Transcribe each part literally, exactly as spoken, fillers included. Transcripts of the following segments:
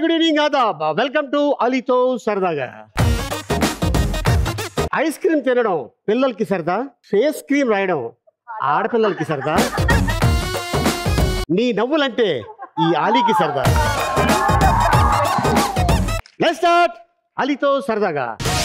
Good evening ఆదాబ్. Welcome to అలీతో సరదాగా. ఐస్ క్రీమ్ తినడం పిల్లలకి సరదా, ఫేస్ క్రీమ్ రాయడం ఆడపిల్లలకి సరదా, నీ నవ్వులంటే ఈ ఆలీకి సరదా. లెట్స్ స్టార్ట్ అలీతో సరదాగా.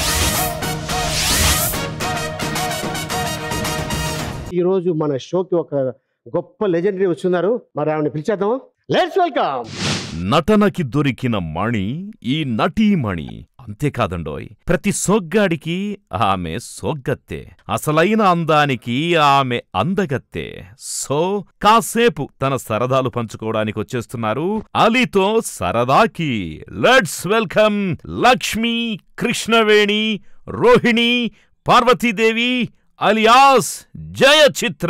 ఈరోజు మన షోకి ఒక గొప్ప లెజెండరీ వచ్చున్నారు. మరి ఆవిడని పిలిచేద్దాం. Let's welcome. నటనకి దొరికిన మణి ఈ నటీమణి. అంతేకాదండోయ్, ప్రతి సోగ్గాడికి ఆమె సోగ్గత్తే, అసలైన అందానికి ఆమె అందగత్తే. సో కాసేపు తన సరదాలు పంచుకోవడానికి వచ్చేస్తున్నారు అలీతో సరదాకి. Let's welcome Lakshmi Krishnaveni Rohini Parvathidevi alias Jayachitra.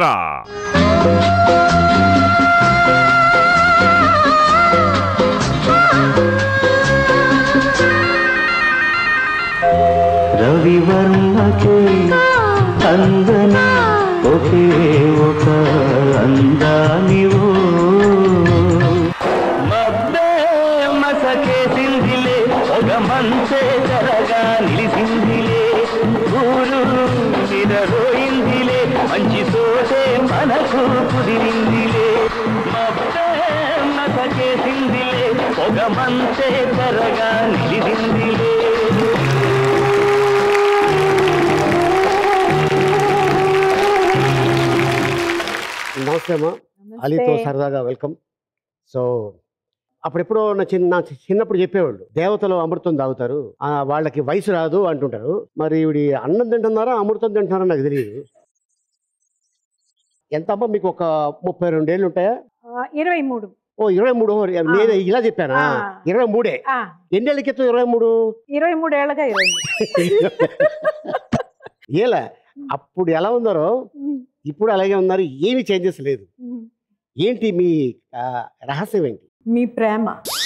రవివర్మకే అందని ఒకే ఒక అందానివో, మబ్బే మసకే సింధిలే ఒక మంచే జరగా నిలిసిందిలే, ఊరు నిరరోయిందిలే మంచి సోటే మనకు కుదిరిందిలే, మబ్బే మసకే సింధిలే ఒక మంచే జరగా నిలిసిందిలే. నమస్తే అమ్మా, అలీతో సరదాగా వెల్కమ్. సో అప్పుడెప్పుడో నా చిన్న చిన్నప్పుడు చెప్పేవాళ్ళు దేవతలు అమృతం తాగుతారు, ఆ వాళ్ళకి వయసు రాదు అంటుంటారు. మరి ఇవి అన్నం తింటున్నారా అమృతం తింటున్నారా నాకు తెలియదు. ఎంత అమ్మా మీకు? ఒక ముప్పై రెండేళ్ళు ఉంటాయా? ఇరవై మూడు. ఓ ఇరవై మూడు. నేను ఇలా చెప్పానా? ఇరవై మూడే. ఎన్నేళ్ళ క్రితం? ఇరవై మూడు. ఇరవై మూడు ఏళ్ళగా ఇరవై ఏలా అప్పుడు ఎలా ఉన్నారో ఇప్పుడు అలాగే ఉన్నారు, ఏమి చేంజెస్ లేదు. ఏంటి మీ రహస్యం? ఏంటి మీ ప్రేమ?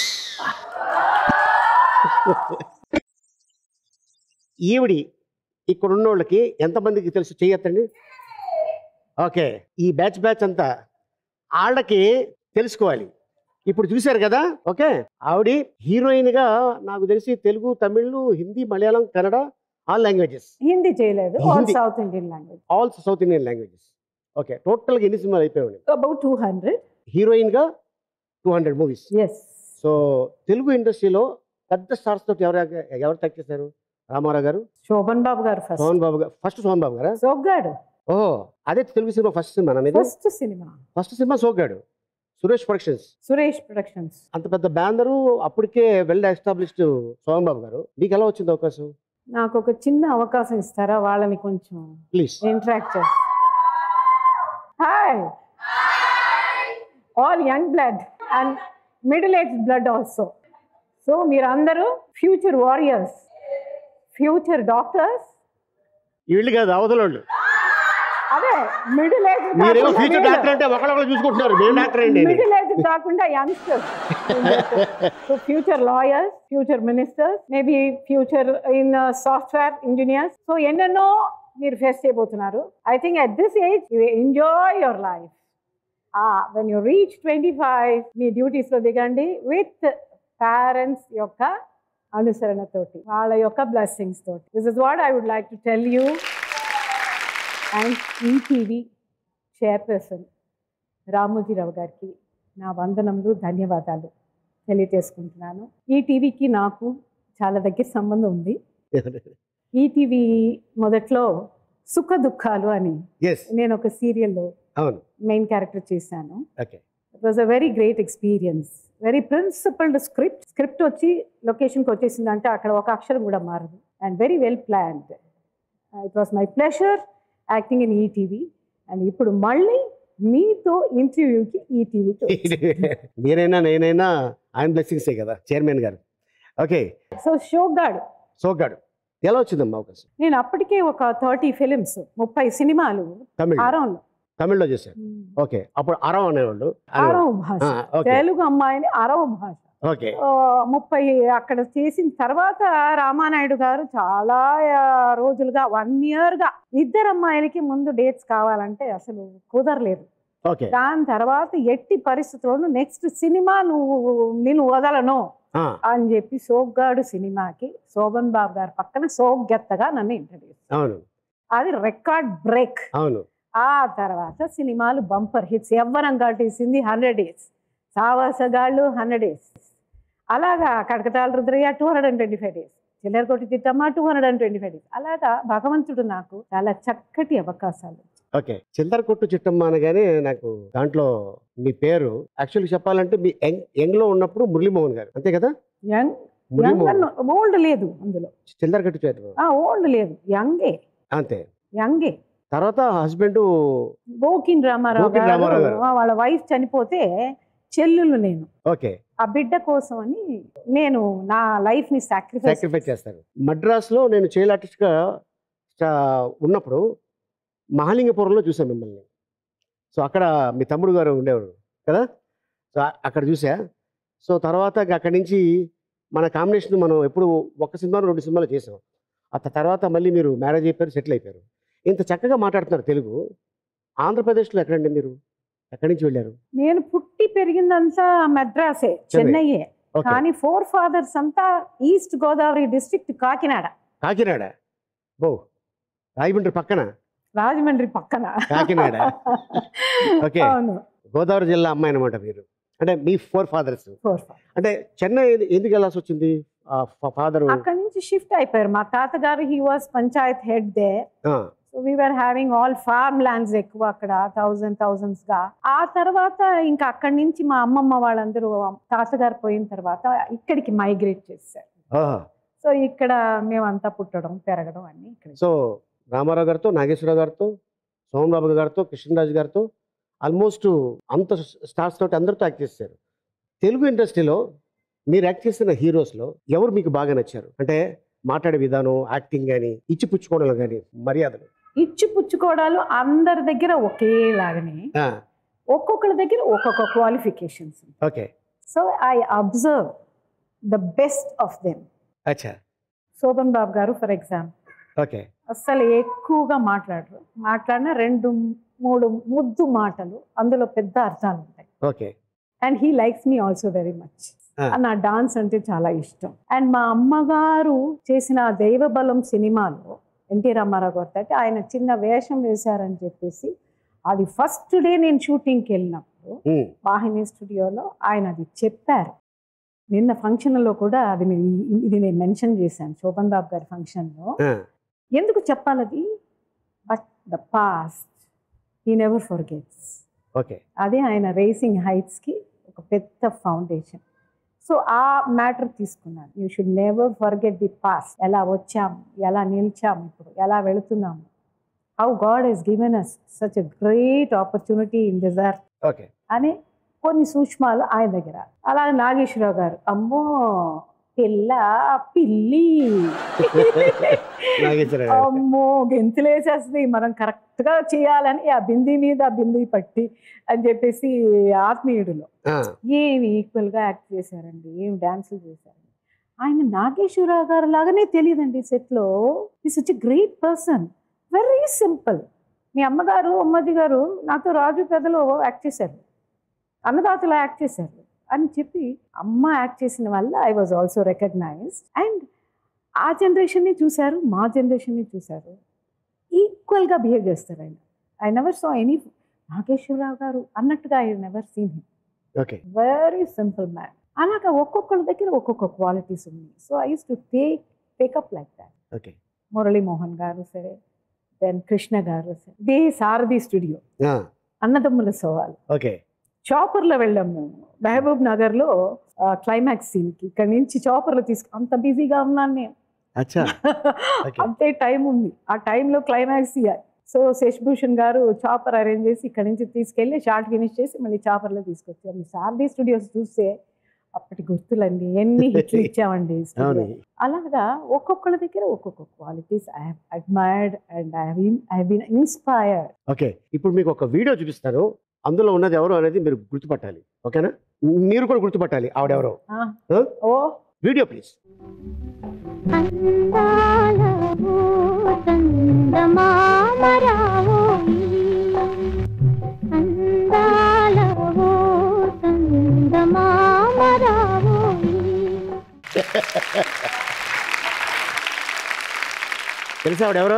ఈవిడి ఇక్కడ ఉన్న వాళ్ళకి ఎంతమందికి తెలుసు చెయ్యొద్దండి. ఓకే, ఈ బ్యాచ్ బ్యాచ్ అంతా వాళ్ళకి తెలుసుకోవాలి. ఇప్పుడు చూశారు కదా. ఓకే, ఆవిడ హీరోయిన్గా నాకు తెలిసి తెలుగు, తమిళ్, హిందీ, మలయాళం, కన్నడ ఆల్ లాంగ్వేజెస్. హిందీ చేయలేదు, all south Indian language. All south Indian languages. Okay, టోటల్గా ఎన్ని సినిమాలు అయిపోయాయి? About two hundred. హీరోయిన్గా two hundred movies. Yes. So Telugu ఇండస్ట్రీలో పెద్ద స్టార్స్ తోటి ఎవరు ఎవరు టచ్ చేశారు? రామారావు గారు, శోభన్ బాబు గారు. సోహన్ బాబు గారు. ఫస్ట్ సోహన్ బాబు గారా? సోగ్గాడు. ఓహో, అదే Telugu cinema first cinema. First cinema first cinema Soggadu. Suresh Productions. Suresh Productions. అంత పెద్ద బ్యానరు, అప్పటికే వెల్ ఎస్టాబ్లిష్డ్ సోహన్ బాబు గారు. మీకు ఎలా వచ్చింది అవకాశం? నాకు ఒక చిన్న అవకాశం ఇస్తారా? వాళ్ళని కొంచెం ప్లీజ్ ఇంటరాక్ట్ చేస్తా. Hi all young blood and middle age blood also. So మీరందరూ ఫ్యూచర్ వారియర్స్, ఫ్యూచర్ డాక్టర్స్. వీళ్ళు కాదు, అవతలోళ్ళు. అదే మిడిల్ ఏజ్. మీరేమో ఫ్యూచర్ డాక్టర్ అంటే ఒకళ్ళొకళ్ళు చూసుకుంటున్నారు. మేము డాక్టర్ అండి. మిడిల్ ఏజ్ కాకుండా youngsters. So future lawyers, future ministers, maybe future in software engineers. So ఎన్నెన్నో మీరు ఫేస్ చేయబోతున్నారు. I think at this age you enjoy your life. When you reach twenty five మీ డ్యూటీస్లో దిగండి విత్ పేరెంట్స్ యొక్క అనుసరణతోటి, వాళ్ళ యొక్క బ్లెస్సింగ్స్ తోటి. This is what I would like to tell you. And ETV chairperson Ramoji Rao గారికి నా వందనములు, ధన్యవాదాలు తెలియజేసుకుంటున్నాను. ఈటీవీకి నాకు చాలా దగ్గర సంబంధం ఉంది. ఈటీవీ మొదట్లో సుఖ దుఃఖాలు అని నేను ఒక సీరియల్లో మెయిన్ క్యారెక్టర్ చేశాను. It was a very great experience. Very principled script. Script వచ్చి లొకేషన్కి వచ్చేసిందంటే అక్కడ ఒక అక్షరం కూడా మారదు. And very well planned. It was my pleasure acting in ETV. అండ్ ఇప్పుడు మళ్ళీ మీతో ఇంటర్వ్యూకి ఈటీవీకి. మీరైనా నేనైనా ఆయన బ్లెస్సింగ్సే కదా చైర్మన్ గారు. Okay, so షోగ్గాడు. షోగ్గాడు ఎలా వచ్చిందమ్మా అవకాశం? నేను అప్పటికే ఒక థర్టీ ఫిలిమ్స్, ముప్పై సినిమాలు ఆరంలో తమిళ్లో చేశారు. ఓకే, అప్పుడు అరవ అనేవాళ్ళు. అరవ భాష, తెలుగు అమ్మాయిని అరవ భాష. ఓకే, ముప్పై అక్కడ చేసిన తర్వాత రామానాయుడు గారు చాలా రోజులుగా వన్ ఇయర్ గా ఇద్దరు అమ్మాయిలకి ముందు డేట్స్ కావాలంటే అసలు కుదరలేదు. దాని తర్వాత ఎట్టి పరిస్థితుల్లోనూ నెక్స్ట్ సినిమా నువ్వు నేను వదలను, ఆ, అని చెప్పి సోగ్గాడు సినిమాకి శోభన్ బాబు గారు పక్కన సోగ్గెత్తగా నన్ను ఇంట్రడ్యూస్. అవును అది రికార్డ్ బ్రేక్. అవును ఆ తర్వాత సినిమాలు బంపర్ హిట్స్. ఎవ్వరం తీసింది హండ్రెడ్ డేస్, సావాసగాళ్ళు హండ్రెడ్ డేస్, అలాగా Kadakatala Rudrayya two hundred and twenty five days, చిల్లర కొట్టి తిట్టమ్మ two hundred and twenty five days. అలాగా భగవంతుడు నాకు చాలా చక్కటి అవకాశాలు. ఓకే, చిల్లర కొట్టు చిట్టమ్మ అనగానే నాకు దాంట్లో మీ పేరు యాక్చువల్గా చెప్పాలంటే మీ యంగ్ యంగ్లో ఉన్నప్పుడు మురళీమోహన్ గారు, అంతే కదా? యంగ్ మురళీమోహన్ ఓల్డ్ లేదు అందులో, చిల్లర కట్టు చేత ఓల్డ్ లేదు, యంగే అంతే. యంగే. తర్వాత హస్బెండ్ గోకిన్ రామారావు గోకిన్ రామారావు గారు, గారు. వాళ్ళ వైఫ్ చనిపోతే చెల్లులు నేను ఓకే ఆ బిడ్డ కోసం అని నేను నా లైఫ్ ని సాక్రిఫైస్ సాక్రిఫైస్ చేస్తారు. మద్రాస్లో నేను చైల్డ్ ఆర్టిస్ట్గా ఉన్నప్పుడు మహాలింగపురంలో చూసాను మిమ్మల్ని. సో అక్కడ మీ తమ్ముడు గారు ఉండేవారు కదా, సో అక్కడ చూసా. సో తర్వాత అక్కడి నుంచి మన కాంబినేషన్ మనం ఎప్పుడు ఒక సినిమాలో రెండు సినిమాలు చేసాం. ఆ తర్వాత మళ్ళీ మీరు మ్యారేజ్ అయిపోయారు, సెటిల్ అయిపోయారు. ఇంత చక్కగా మాట్లాడుతున్నారు తెలుగు. ఆంధ్రప్రదేశ్లో ఎక్కడండి మీరు? ఎక్కడి నుంచి వెళ్ళారు? నేను పుట్టి పెరిగిందంతా మద్రాసే, చెన్నైయే. ఓకే, కానీ ఫోర్ ఫాదర్స్ అంతా ఈస్ట్ గోదావరి డిస్ట్రిక్ట్ కాకినాడ. కాకినాడ. ఓ, రాజమండ్రి పక్కన రాజమండ్రి పక్కన కాకినాడ. ఓకే, అవును, గోదావరి జిల్లా అమ్మాయి అనమాట మీరు. అంటే మీ ఫోర్ ఫాదర్స్. Forefather. అంటే చెన్నై ఎందుకు వెళ్ళాల్సి వచ్చింది? ఫాదర్ అక్కడి నుంచి షిఫ్ట్ అయిపోయారు. మా తాతగారు he was panchayat head there. So we were having all farm lands ఎక్కువ అక్కడ, థౌజండ్ థౌజండ్స్ గా. ఆ తర్వాత ఇంకా అక్కడి నుంచి మా అమ్మమ్మ వాళ్ళందరూ తాతగారు పోయిన తర్వాత ఇక్కడికి మైగ్రేట్ చేశారు. సో ఇక్కడ మేమంతా పుట్టడం పెరగడం అన్ని ఇక్కడ. సో రామారావు గారితో, నాగేశ్వరరావు గారితో, సోమన్ బాబు గారితో, కృష్ణరాజు గారితో ఆల్మోస్ట్ అంత స్టార్స్ తోటి అందరితో యాక్ట్ చేశారు. తెలుగు ఇండస్ట్రీలో మీరు యాక్ట్ చేసిన హీరోస్లో ఎవరు మీకు బాగా నచ్చారు? అంటే మాట్లాడే విధానం, యాక్టింగ్ కానీ, ఇచ్చి పుచ్చుకోవడం కానీ, మర్యాదలు. ఇచ్చి పుచ్చుకోవడాలు అందరి దగ్గర ఒకేలాగానే, ఒక్కొక్కరి దగ్గర ఒక్కొక్క qualifications. Okay, so I observe the best of them. అచ్చా. శోభన్ బాబు గారు ఫర్ ఎగ్జాంపుల్ ఓకే, అస్సలు ఎక్కువగా మాట్లాడరు. మాట్లాడిన రెండు మూడు ముద్దు మాటలు, అందులో పెద్ద అర్థాలు ఉంటాయి. Okay. And he likes me also very much. Ah. నా డాన్స్ అంటే చాలా ఇష్టం. అండ్ మా అమ్మగారు చేసిన దైవబలం సినిమాలో ఎన్టీ రామారావు గారితో అయితే ఆయన చిన్న వేషం వేశారని చెప్పేసి అది ఫస్ట్ డే నేను షూటింగ్కి వెళ్ళినప్పుడు వాహిని స్టూడియోలో ఆయన అది చెప్పారు. నిన్న ఫంక్షన్లో కూడా అది ఇది నేను మెన్షన్ చేశాను శోభన్ బాబు గారి ఫంక్షన్లో. ఎందుకు చెప్పాలది? But the past he never forgets. Okay, అదే ఆయన రేసింగ్ హైట్స్కి ఒక పెద్ద ఫౌండేషన్. సో ఆ మ్యాటర్ తీసుకున్నాను. You should never forget the past. ఎలా వచ్చాము, ఎలా నిలిచాము, ఇప్పుడు ఎలా వెళుతున్నాము, how God has given us such a great opportunity in this earth okay అని కొన్ని సూక్ష్మాలు ఆయన దగ్గర. అలాగే నాగేశ్వరరావు గారు, అమ్మో పిల్ల పిల్లి అమ్మో గెంతులేసేస్తుంది, మనం కరెక్ట్గా చేయాలని ఆ బింది మీద ఆ బింది పట్టి అని చెప్పేసి ఆత్మీయుడులో ఏమి ఈక్వల్గా యాక్ట్ చేశారండి, ఏం డాన్సులు చేశారండి. ఆయన నాగేశ్వరరావు గారు లాగానే తెలియదండి సెట్లో. ఈ such a great person, very simple. మీ అమ్మగారు అమ్మాజీ గారు నాతో రాజు పెదలో యాక్ట్ చేశారు, అన్నదాతలో యాక్ట్ చేశారు అని చెప్పి అమ్మ యాక్ట్ చేసిన వల్ల I was also recognised. And ఆ జనరేషన్ని చూశారు, మా జనరేషన్ని చూశారు, ఈక్వల్గా బిహేవ్ చేస్తారు ఆయన. I never saw any Nageswara Rao గారు అన్నట్టుగా I never seen him. Okay, very simple man. అలాగా ఒక్కొక్కరి దగ్గర ఒక్కొక్క క్వాలిటీస్ ఉన్నాయి. So I use to take take up like that. Okay, Murali Mohan గారు సరే, దెన్ కృష్ణ గారు సరే, దే సారథి స్టూడియో, అన్నదమ్ముల సవాల్. ఓకే, చాపర్లో వెళ్ళాము మేము మహబూబ్ నగర్లో క్లైమాక్స్ సీన్కి. ఇక్కడ నుంచి చాపర్లో తీసుకు, అంత బిజీగా ఉన్నాను నేను, అంతే టైం ఉంది. ఆ టైంలో క్లైమాక్స్ ఇయ్యాలి. సో శశిభూషణ్ గారు చాపర్ అరేంజ్ చేసి ఇక్కడ నుంచి తీసుకెళ్ళి షార్ట్ ఫినిష్ చేసి మళ్ళీ చాపర్లో తీసుకొచ్చారు. ఈ సారథి స్టూడియోస్ చూస్తే అప్పటి గుర్తులండి, ఎన్ని హిట్లు ఇచ్చామండి. అలాగా ఒక్కొక్కళ్ళ దగ్గర ఒక్కొక్క qualities I have admired and I have been inspired. Okay, ఇప్పుడు మీకు ఒక వీడియో చూపిస్తాను, అందులో ఉన్నది ఎవరు అనేది మీరు గుర్తుపట్టాలి. ఓకేనా? మీరు కూడా గుర్తుపట్టాలి ఆవిడెవరో. ఓ వీడియో ప్లీజ్. తెలుసా ఆవిడెవరో?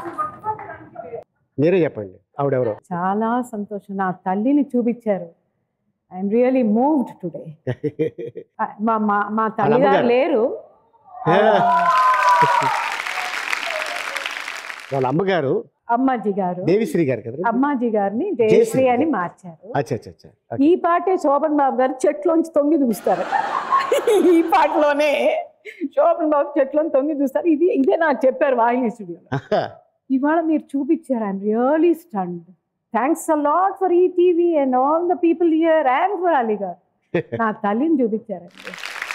మీరే చెప్పండి ఆవిడెవరో. చాలా సంతోషం. నా తల్లిని చూపించారు. I'm really moved today. మా మా మా తల్లిగారు లేరు. వాళ్ళ అమ్మగారు అమ్మాజీ గారు, దేవిశ్రీ గారు కదా. అమ్మాజీ గారిని జయశ్రీ అని మార్చారు. అచ్చా అచ్చా అచ్చా. ఈ పాటే శోభన్ బాబు గారు చెట్లోంచి తొంగి చూస్తారు. ఈ పాటలోనే శోభన్ బాబు చెట్లోని తొంగి చూస్తారు. ఇది ఇదే నాకు చెప్పారు వాహిని స్టూడియోలో. ఇవాళ మీరు చూపించారు. I'm really stunned. Thanks a lot for ETV and all the people here and for Ali గారు. నా తల్లిని చూపించారండి.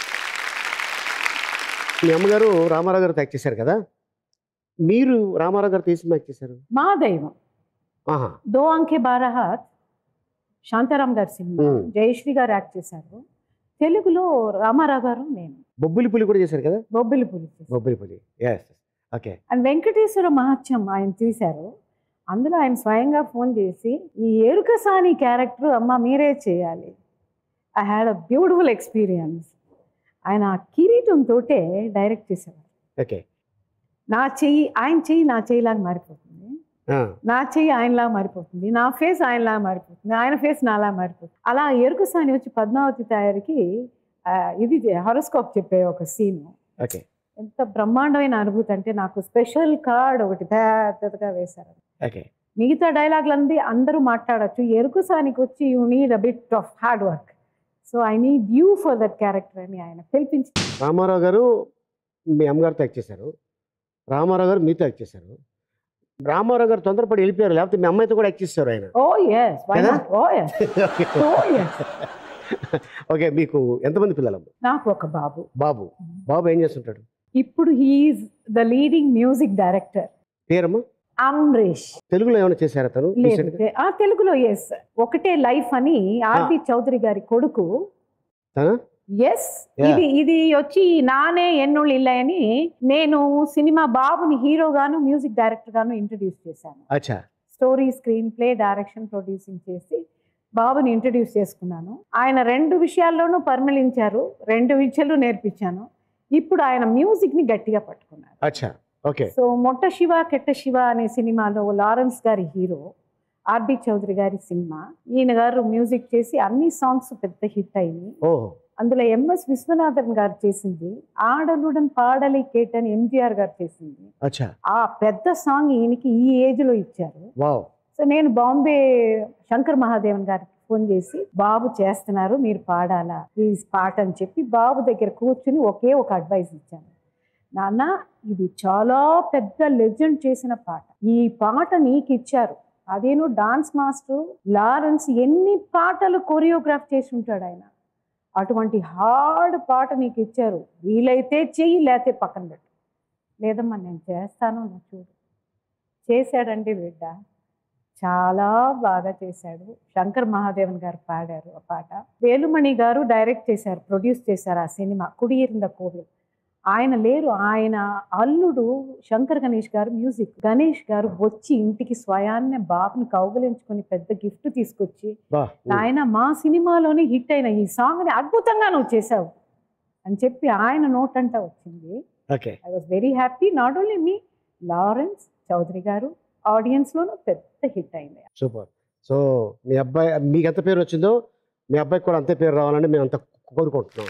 మీ అమ్మగారు రామారావు గారు యాక్ట్ చేశారు కదా, మీరు రామారావు గారు తీసి యాక్ట్ చేశారు. మా దైవం దో అంకే బారహాత్ శాంతారాం గారి సినిమా, జయశ్రీ గారు యాక్ట్ చేశారు. తెలుగులో రామారావు గారు, నేను. బొబ్బిలి పులి కూడా చేశారు కదా. బొబ్బిలి పులి బొబ్బిలి పులి ఓకే. అండ్ వెంకటేశ్వర మహత్యం ఆయన తీశారు. అందులో ఆయన స్వయంగా ఫోన్ చేసి ఈ ఎరుకసాని క్యారెక్టర్ అమ్మ మీరే చేయాలి. I had a beautiful experience. ఆయన కిరీటంతో డైరెక్ట్ చేసేవారు. ఓకే. నా చెయ్యి ఆయన చెయ్యి నా చెయ్యిలాగా మారిపోతుంది, నా చెయ్యి ఆయనలాగా మారిపోతుంది, నా ఫేస్ ఆయనలాగా మారిపోతుంది, ఆయన ఫేస్ నాలా మారిపోతుంది. అలా ఎరుకసాని వచ్చి పద్మావతి తయారీకి ఇది హారోస్కోప్ చెప్పే ఒక సీన్. ఓకే. ఎంత బ్రహ్మాండమైన అనుభూతి అంటే నాకు స్పెషల్ కార్డ్ ఒకటి పెద్దగా వేశారు. ఓకే. మిగతా డైలాగ్లన్నీ అందరూ మాట్లాడచ్చు, ఎరుకసానికి వచ్చి you need a bit of hard work, so I need you for that character అని ఆయన పిలిపించి. రామారావు గారు మీ అమ్మగారితో యాక్ట్ చేశారు, రామారావు గారు మీతో యాక్ట్ చేశారు. రామారావు గారు తొందరపడి వెళ్ళిపోయారు, లేకపోతే మీ అమ్మాయితో కూడా యాక్ట్ చేస్తారు ఆయన. Oh yes, oh yes, oh yes. Okay. మీకు ఎంతమంది పిల్లలు? నాకు ఒక బాబు. బాబు బాబు ఏం చేస్తుంటాడు ఇప్పుడు? He's the leading music director. పేరమ్మా? అమ్రేష్. తెలుగులో ఏమైనా చేశారా తను? ఆ తెలుగులో ఎస్, ఒకటే లైఫ్ అని ఆర్బి చౌదరి గారి కొడుకు. ఎస్, ఇది ఇది వచ్చి నానే ఎన్నుళ్ళు ఇల్లాయని నేను సినిమా బాబుని హీరోగాను మ్యూజిక్ డైరెక్టర్ గాను ఇంట్రడ్యూస్ చేశాను. అచ్చా. Story, screenplay, direction, producing చేసి బాబుని ఇంట్రడ్యూస్ చేసుకున్నాను. ఆయన రెండు విషయాల్లోనూ పరిమళించారు, రెండు విషయాలు నేర్పించాను. ఇప్పుడు ఆయన మ్యూజిక్ ని గట్టిగా పట్టుకున్నారు. అచ్చా. ఓకే. సో మొట్ట శివ కెట్ట శివ అనే సినిమాలో లారెన్స్ గారి హీరో, ఆర్బి చౌదరి గారి సినిమా. ఈయన గారు మ్యూజిక్ చేసి అన్ని సాంగ్స్ పెద్ద హిట్ అయింది. ఓహో. అందులో ఎంఎస్ విశ్వనాథన్ గారు చేసింది ఆడలుడన్ పాడలి కేటని ఎంజిఆర్ గారు చేసింది. అచ్చా. ఆ పెద్ద సాంగ్ ఈయనకి ఈ ఏజ్ లో ఇచ్చారు. వావ్. సో నేను బాంబే శంకర్ మహాదేవన్ గారికి ఫోన్ చేసి బాబు చేస్తున్నారు మీరు పాడాలా ఈ పాట అని చెప్పి బాబు దగ్గర కూర్చుని ఒకే ఒక అడ్వైస్ ఇచ్చాను. నాన్న, ఇది చాలా పెద్ద లెజెండ్ చేసిన పాట, ఈ పాట నీకు ఇచ్చారు. అదేను డాన్స్ మాస్టర్ లారెన్స్ ఎన్ని పాటలు కొరియోగ్రాఫ్ చేసి ఉంటాడు ఆయన. అటువంటి హార్డ్ పాట నీకు ఇచ్చారు, వీలైతే చెయ్యి లేకపోతే పక్కన పెట్టు. లేదమ్మా నేను చేస్తాను, నువ్వు చూడు. చేశాడండి బిడ్డ, చాలా బాగా చేశాడు. శంకర్ మహాదేవన్ గారు పాడారు ఆ పాట. వేలుమణి గారు డైరెక్ట్ చేశారు, ప్రొడ్యూస్ చేశారు ఆ సినిమా కుడియేరింద కోవిల్. ఆయన లేరు, ఆయన అల్లుడు శంకర్ గణేష్ గారు మ్యూజిక్. గణేష్ గారు వచ్చి ఇంటికి స్వయాన్నే బాబుని కౌగలించుకొని పెద్ద గిఫ్ట్ తీసుకొచ్చి, ఆయన మా సినిమాలోనే హిట్ అయిన ఈ సాంగ్ ని అద్భుతంగా నువ్వు చేసావు అని చెప్పి ఆయన నోటంట వచ్చింది. I was very happy. Not only me, Lawrence Chowdary గారు ఆడియన్స్ లోనూ పెద్ద హిట్ అయింది. సూపర్. సో మీ అబ్బాయి మీకు ఎంత పేరు వచ్చిందో మీ అబ్బాయికి కూడా అంతే పేరు రావాలని మేము అంత కోరుకుంటున్నాం.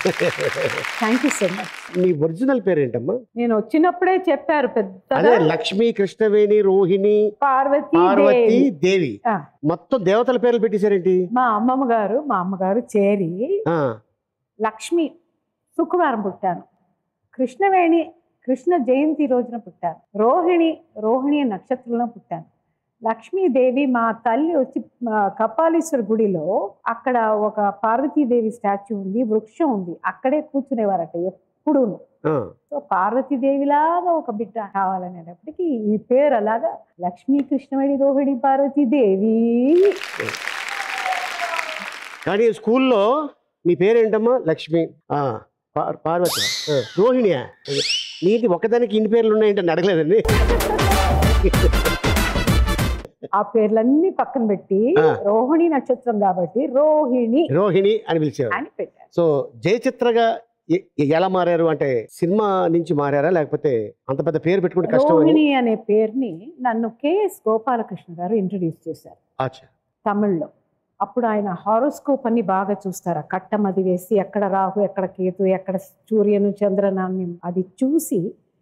Thank you so much. మీ ఒరిజినల్ పేరు ఏంటమ్మా? నేను వచ్చినప్పుడే చెప్పారు పెద్ద. అదే లక్ష్మి, కృష్ణవేణి, రోహిణి, పార్వతి, పార్వతి దేవి, మొత్తం దేవతల పేర్లు పెట్టేశారేంటి? మా అమ్మమ్మ గారు మా అమ్మగారు చేరి లక్ష్మి శుక్రవారం పుట్టాను, కృష్ణవేణి కృష్ణ జయంతి రోజున పుట్టాను, రోహిణి రోహిణి నక్షత్రంలో పుట్టాను, లక్ష్మీదేవి మా తల్లి వచ్చి కపాలీశ్వర గుడిలో అక్కడ ఒక పార్వతీదేవి స్టాచ్యూ ఉంది, వృక్షం ఉంది, అక్కడే కూర్చునేవారట ఎప్పుడూను. సో పార్వతీదేవిలాగా ఒక బిడ్డ కావాలనేటప్పటికి ఈ పేరు అలాగా లక్ష్మీ కృష్ణవేణి రోహిణి పార్వతీదేవి. కానీ స్కూల్లో మీ పేరేంటమ్మా? లక్ష్మి, పార్వతి, రోహిణియా? నీది ఒకదానికి ఇన్ని పేర్లు ఉన్నాయంటే అడగలేదండి. ఆ పేర్లన్నీ పక్కన పెట్టి రోహిణి నక్షత్రం కాబట్టి రోహిణి రోహిణి అని పిలిచారు అని పెట్టారు. సో జయచిత్రగా ఎ- ఎ- ఎలా మారారు అంటే సినిమా నుంచి మారారా లేకపోతే అంత పెద్ద పేరు పెట్టుకుంటే కష్టం అని? రోహిణి అనే పేరుని నన్ను కేఎస్ గోపాలకృష్ణ గారు ఇంట్రడ్యూస్ చేశారు అచ్చా. తమిళ్లో. అప్పుడు ఆయన హారోస్కోప్ అని బాగా చూస్తారు. ఆ కట్టమది వేసి ఎక్కడ రాహు, ఎక్కడ కేతు, ఎక్కడ సూర్యను చంద్రనాన్ని అది చూసి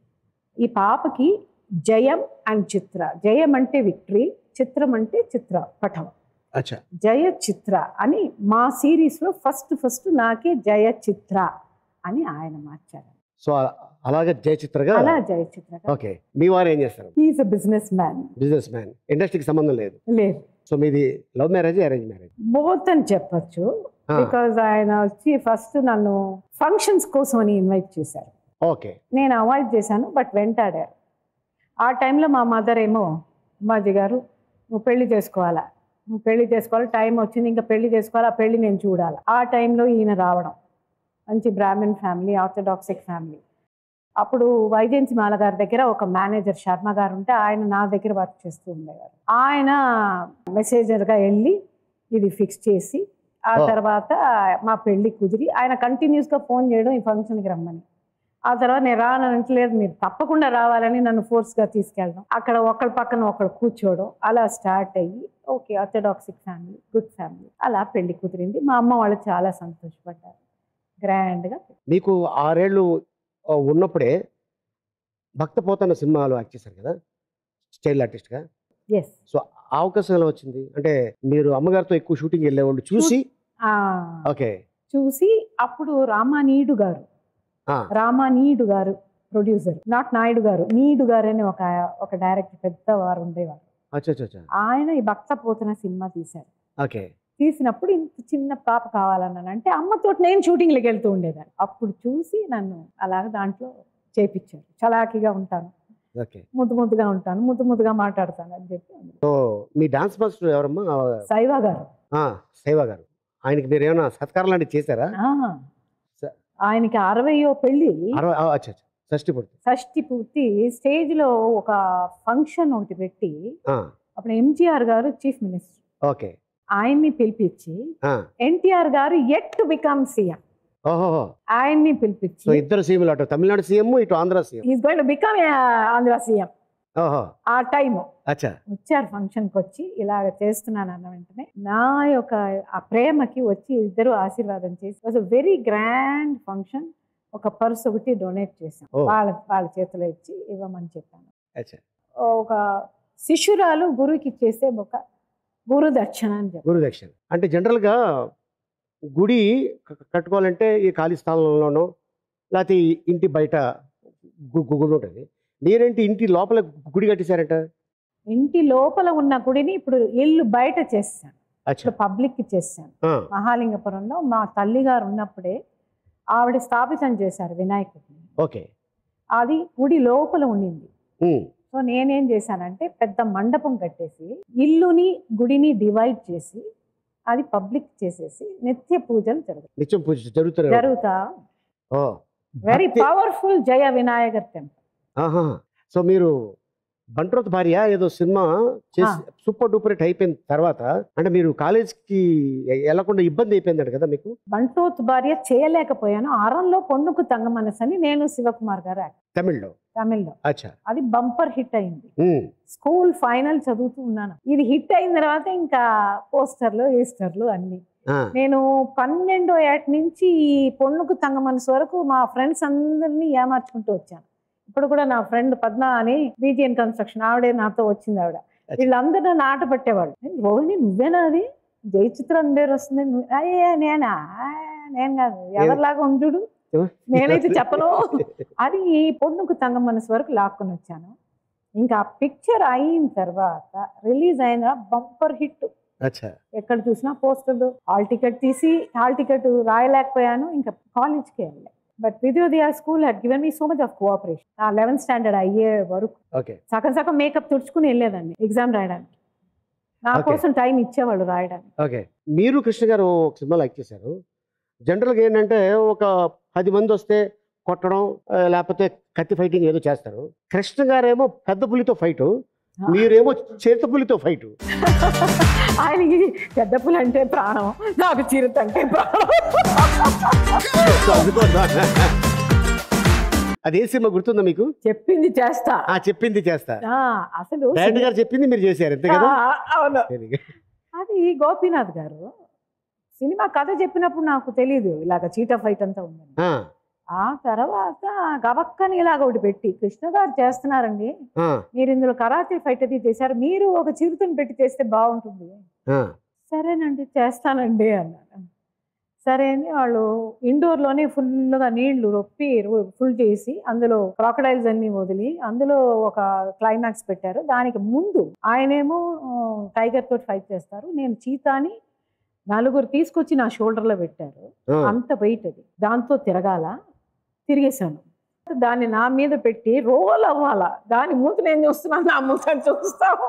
ఈ పాపకి జయం అండ్ చిత్ర, జయం అంటే విక్టరీ, చిత్రం అంటే చిత్ర పటం, అచ్చా. జయ చిత్ర అని మా సిరీస్లో ఫస్ట్ ఫస్ట్ నాకే జయ చిత్ర అని ఆయన మార్చారు. సో అ- అలాగే జయచిత్రగా. అలా జయ చిత్ర. ఓకే. మీ వారు ఏం చేస్తారు? He's a businessman. Businessman. ఇండస్ట్రీకి సంబంధం లేదు. లేదు, సో మీది love marriage arrange marriage? Both అని చెప్పచ్చు. బికాజ్ ఆయన వచ్చి ఫస్ట్ నన్ను ఫంక్షన్స్ కోసం అని ఇన్వైట్ చేశారు. ఓకే. నేను అవాయిడ్ చేశాను, బట్ వెంటాడారు. ఆ టైంలో మా మదర్ ఏమో, అమ్మాజీ గారు నువ్వు పెళ్లి చేసుకోవాలా, నువ్వు పెళ్లి చేసుకోవాలి, టైం వచ్చింది ఇంకా పెళ్లి చేసుకోవాలి, ఆ పెళ్లి నేను చూడాలి. ఆ టైంలో ఈయన రావడం, మంచి బ్రాహ్మణ్ ఫ్యామిలీ, ఆర్థోడాక్సిక్ ఫ్యామిలీ. అప్పుడు వైజయంతి మాల గారి దగ్గర ఒక మేనేజర్ శర్మ గారు ఉంటే ఆయన నా దగ్గర వర్క్ చేస్తూ ఉండేవారు. ఆయన మెసేజర్గా వెళ్ళి ఇది ఫిక్స్ చేసి ఆ Oh. తర్వాత మా పెళ్లి కుదిరి ఆయన కంటిన్యూస్గా ఫోన్ చేయడం ఈ ఫంక్షన్కి రమ్మని. ఆ తర్వాత నేను రానంటలేదు, మీరు తప్పకుండా రావాలని నన్ను ఫోర్స్గా తీసుకెళ్ళడం, అక్కడ ఒకళ్ళ పక్కన ఒకళ్ళు కూర్చోవడం, అలా స్టార్ట్ అయ్యి okay orthodoxic family, good family, అలా పెళ్లి కుదిరింది. మా అమ్మ వాళ్ళు చాలా సంతోషపడ్డారు. గ్రాండ్గా. మీకు ఆరేళ్ళు ఆ, ఉన్నప్పుడే భక్త పోతన్న సినిమాలో యాక్ట్ చేశారు కదా చైల్డ్ ఆర్టిస్ట్గా. ఎస్. సో ఆ అవకాశం ఎలా వచ్చింది? అంటే మీరు అమ్మగారితో ఎక్కువ షూటింగ్ వెళ్ళేవాళ్ళు చూసి. ఓకే. చూసి అప్పుడు రామానీయుడు గారు, ఆ, రామానీయుడు గారు ప్రొడ్యూసర్, నాట్ నాయుడు గారు, నీయుడు గారు అని ఒక ఒక డైరెక్టర్ పెద్దవారు ఉండేవారు. అచ్చా అచ్చా అచ్చా. ఆయన ఈ భక్త పోతన సినిమా తీశారు. ఓకే. తీసినప్పుడు ఇంత చిన్న పాప కావాలన్నాను అంటే అమ్మతో నేను షూటింగ్లకు వెళ్తూ ఉండేదాన్ని. అప్పుడు చూసి నన్ను అలాగ దాంట్లో చేపించారు. చలాకీగా ఉంటాను, ఓకే. ముద్దు ముద్దుగా ఉంటాను, ముద్దు ముద్దుగా మాట్లాడతాను అని చెప్పి. సో మీ డాన్స్ మాస్టర్ ఎవరమ్మా? సైవా గారు. ఆ, శైవ గారు. ఆయనకి మీరు ఏమైనా సత్కారం లాంటివి చేశారా? ఆ, స- ఆయనకి అరవయో పెళ్ళి అరవై ఆ, అచ్చా అచ్చా. షష్టి పూర్తి. షష్టి పూర్తి స్టేజ్లో ఒక ఫంక్షన్ ఒకటి పెట్టి ఆ, అప్పుడు ఎంజీఆర్ గారు చీఫ్ మినిస్టర్, ఓకే. ఆయన్ని పిలిపించి ఆ, ఎన్టీఆర్ గారు ఎట్ టు బికమ్ సీఎం, ఓహో. ఆయన్ని పిలిపించి సో ఇద్దరు సీఎంలు, అటు తమిళనాడు సీఎం ఇటు Andhra CM. Is going to become Andhra CM. ఓహో. ఆ టైము అచ్చా. వచ్చారు ఫంక్షన్కి వచ్చి ఇలాగ చేస్తున్నాను అన్న వెంటనే నా యొక్క ఆ ప్రేమకి వచ్చి ఇద్దరు ఆశీర్వాదం చేసి was a very grand function. ఒక పర్స్ ఒకటి డొనేట్ చేశాను, Oh. వాళ్ళ వాళ్ళ చేతిలో ఇచ్చి ఇవ్వమని చెప్పాను. అచ్చా. ఒక శిష్యురాలు గురువుకి ఇచ్చేసే ఒక గురు దక్షిణ అని చెప్పాను. గురుదక్షిణ అంటే జనరల్గా గుడి క- కట్టుకోవాలంటే ఈ ఖాళీ స్థలంలోనో లేకపోతే ఈ ఇంటి బయట గు- గు- గుడి ఉంటుంది. మీరేంటి ఇంటి లోపల గుడి కట్టేశారంట? ఇంటి లోపల ఉన్న గుడిని ఇప్పుడు ఇల్లు బయట చేస్తాను, అచ్చా. ఇప్పుడు పబ్లిక్కి చేస్తాను. ఆ, మహాలింగపురంలో మా తల్లిగారు ఉన్నప్పుడే ఆవిడ స్థాపితం చేశారు వినాయకుడిని. ఓకే. అది గుడి లోపల ఉండింది. ఉమ్, సో నేనేం చేశానంటే పెద్ద మండపం కట్టేసి ఇల్లుని గుడిని డివైడ్ చేసి అది పబ్లిక్ చేసేసి నిత్య పూజలు జరుగుతాయి. నిత్యం పూజ జరుగుతుంది. జరుగుతా ఓ, very bhakti. Powerful Jaya Vinayakar temple. ఆహా. సో మీరు బంట్రోత్ భార్య ఏదో సినిమా చేసి సూపర్ డూపర్ హిట్ అయిపోయిన తర్వాత అంటే మీరు కాలేజ్కి వెళ్ళకుండా ఇబ్బంది అయిపోయిందంట కదా మీకు? బంటోత్ భార్య చేయలేకపోయాను. అరంలో పొన్నుకు తంగ మనసని నేను శివకుమార్ గారు యాక్ట్ తమిళ్లో. తమిళ్లో. అచ్చా. అది బంపర్ హిట్ అయింది. ఉమ్, స్కూల్ ఫైనల్ చదువుతూ ఉన్నాను. ఇది హిట్ అయిన తర్వాత ఇంకా పోస్టర్లు ఈస్టర్లు అన్ని. ఆ, నేను పన్నెండో ఏట నుంచి ఈ పొన్నుకు తంగ మనసు వరకు మా ఫ్రెండ్స్ అందరినీ ఏమార్చుకుంటూ వచ్చాను. ఇప్పుడు కూడా నా ఫ్రెండ్ పద్మ అని బీజిఎన్ కన్స్ట్రక్షన్ ఆవిడే నాతో వచ్చింది. ఆవిడ వీళ్ళందరూ నన్ను ఆట పట్టేవాళ్ళు. రోహిణి నువ్వేనా అది జయచిత్రం పేరు వస్తుంది? నువ్వు- అయ్యే నేనా? ఆ, నేను కాదు, ఎవరిలాగా ఉంచుడు, నేనైతే చెప్పను. అది ఈ పొన్నుకు తంగ మనసు వరకు లాక్కొని వచ్చాను. ఇంకా ఆ పిక్చర్ అయిన తర్వాత రిలీజ్ అయిన బంపర్ హిట్. అచ్చా. ఎక్కడ చూసినా పోస్టర్లు. హాల్ టికెట్ తీసి హాల్ టికెట్ రాయలేకపోయాను, ఇంకా కాలేజ్కి వెళ్ళాను. But Vidyodaya school had given me so much of cooperation. ఆ లెవెన్త్ స్టాండర్డ్ అయ్యే వరకు ఓకే. సగం సగం మేకప్ తుడుచుకుని వెళ్ళేదాన్ని ఎగ్జామ్ రాయడానికి. నా Okay. కోసం టైం ఇచ్చేవాళ్ళు రాయడానికి. ఓకే. మీరు కృష్ణ గారు ఒక సినిమాలో యాక్ట్ చేశారు. జనరల్గా ఏంటంటే ఒక పది మంది వస్తే కొట్టడం ఆ, లేకపోతే కత్తి ఫైటింగ్ ఏదో చేస్తారు. కృష్ణ గారేమో పెద్ద పులితో ఫైటు, మీరేమో చేతపులితో ఫైట్. ఆయనకి పెద్ద పులి అంటే ప్రాణం, నాకు చిరుత అంటే ప్రాణం. అదే సినిమా గుర్తుందా మీకు? చెప్పింది చేస్తా. ఆ చెప్పింది చేస్తా. ఆ, అసలు డైరెక్టర్ గారు చెప్పింది మీరు చేశారు అంతే కదా? ఆ, అవును. అది గోపీనాథ్ గారు సినిమా కథ చెప్పినప్పుడు నాకు తెలీదు ఇలాగ చీటా ఫైట్ అంతా ఉందని. ఆ, ఆ తర్వాత గబక్కని ఇలాగ ఒకటి పెట్టి, కృష్ణ గారు చేస్తున్నారండి, ఆ, మీరు ఇందులో కరాటే ఫైట్ అది చేశారు, మీరు ఒక చిరుతను పెట్టి చేస్తే బాగుంటుంది. ఆ. సరేనండి చేస్తానండి అన్నారు. సరే అని వాళ్ళు ఇండోర్లోనే ఫుల్గా నీళ్లు రొప్పి ఫుల్ చేసి అందులో క్రాకడైల్స్ అన్ని వదిలి అందులో ఒక క్లైమాక్స్ పెట్టారు. దానికి ముందు ఆయనేమో టైగర్ తోటి ఫైట్ చేస్తారు, నేను చీతాని నలుగురు తీసుకొచ్చి నా షోల్డర్లో పెట్టారు. అంత వెయిట్ అది, దాంతో తిరగాల, తిరిగేశాను. దాన్ని నా మీద పెట్టి రోల్ అవ్వాలా, దాని మూత నేను చూస్తున్నాను, నా మూత చూస్తాను.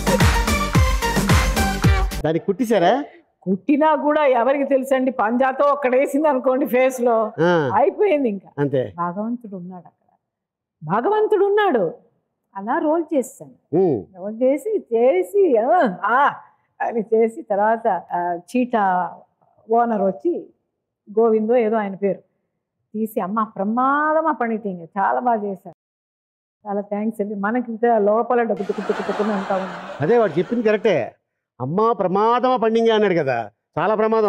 దాన్ని కుట్టిసారా? కుట్టినా కూడా ఎవరికి తెలుసండి, పంజాతో ఒక్కడేసింది అనుకోండి ఫేస్ లో, అయిపోయింది ఇంకా. అంతే. భగవంతుడు ఉన్నాడు అక్కడ, భగవంతుడు ఉన్నాడు. అలా రోల్ చేస్తాను, రోల్ చేసి చేసి ఆ అని చేసి తర్వాత చీటా ఓనర్ వచ్చి, గోవిందో ఏదో ఆయన పేరు, తీసి అమ్మ ప్రమాదమా పనిటింగ్ చాలా బాగా చేశారు, చాలా థ్యాంక్స్ అండి, మనకి లోపల డబ్బు తుక్కుతుక్కుని అంటా ఉంది. అదే వాడు చెప్పింది కరెక్టే, అమ్మా ప్రమాదమా పండింగ్ అన్నాడు కదా, చాలా ప్రమాదం.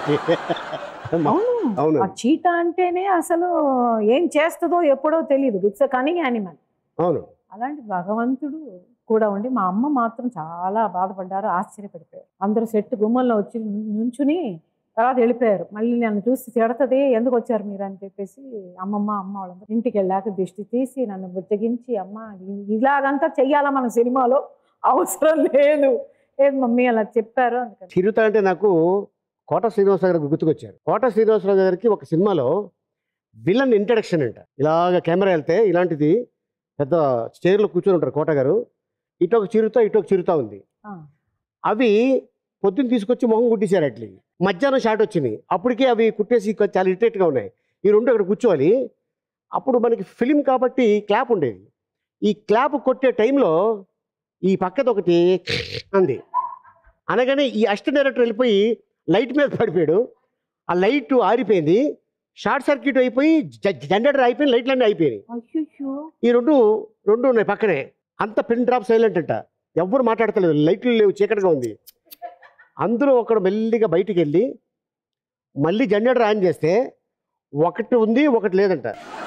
అవును, ఆ చీటా అంటేనే అసలు ఏం చేస్తుందో ఎప్పుడో తెలియదు, ఇట్స్ అ కనింగ్ యానిమల్. అవును. అలాంటి భగవంతుడు కూడా ఉండి మా అమ్మ మాత్రం చాలా బాధపడ్డారు, ఆశ్చర్యపడిపోయారు. అందరూ సెట్ గుమ్మల్లో వచ్చి నుంచుని తర్వాత వెళ్ళిపోయారు. మళ్ళీ నన్ను చూసి తిడతది, ఎందుకు వచ్చారు మీరు అని చెప్పేసి అమ్మమ్మ అమ్మ వాళ్ళందరూ ఇంటికి వెళ్ళాక దిష్టి తీసి నన్ను బుజ్జగించి, అమ్మ ఇలాగంతా చెయ్యాలా మన సినిమాలో, అవసరం లేదు లేదు మమ్మీ అలా చెప్పారు. అందుకని చిరుత అంటే నాకు కోట శ్రీనివాసరావు గారు గుర్తుకొచ్చారు. కోట శ్రీనివాసరావు గారికి ఒక సినిమాలో విలన్ ఇంట్రడక్షన్ అంట, ఇలాగ కెమెరా వెళ్తే ఇలాంటిది పెద్ద చైర్లో కూర్చొని ఉంటారు కోట గారు, ఇటు ఒక చిరుత ఇటు ఒక చిరుత ఉంది. అవి పొద్దున్న తీసుకొచ్చి మొహం కుట్టేశారు, అట్లీ మధ్యాహ్నం షాట్ వచ్చింది, అప్పటికే అవి కుట్టేసి చాలా ఇరిటేట్గా ఉన్నాయి. ఈ రెండు అక్కడ కూర్చోవాలి. అప్పుడు మనకి ఫిలిం కాబట్టి క్లాప్ ఉండేది. ఈ క్లాప్ కొట్టే టైంలో ఈ పక్కది ఒకటి అంది అనగానే ఈ అష్ట డైరెక్టర్ వెళ్ళిపోయి లైట్ మీద పడిపోయాడు. ఆ లైట్ ఆరిపోయింది, షార్ట్ సర్క్యూట్ అయిపోయి జనరేటర్ అయిపోయింది, లైట్లన్నీ అయిపోయినాయి. ఈ రెండు రెండు ఉన్నాయి పక్కనే. అంత పిన్ డ్రాప్ సైలెంట్ అంట, ఎవ్వరు మాట్లాడతలేదు, లైట్లు లేవు, చీకటిగా ఉంది. అందులో ఒకడు మెల్లిగా బయటికి వెళ్ళి మళ్ళీ జనరేటర్ ఆన్ చేస్తే ఒకటి ఉంది ఒకటి లేదంట.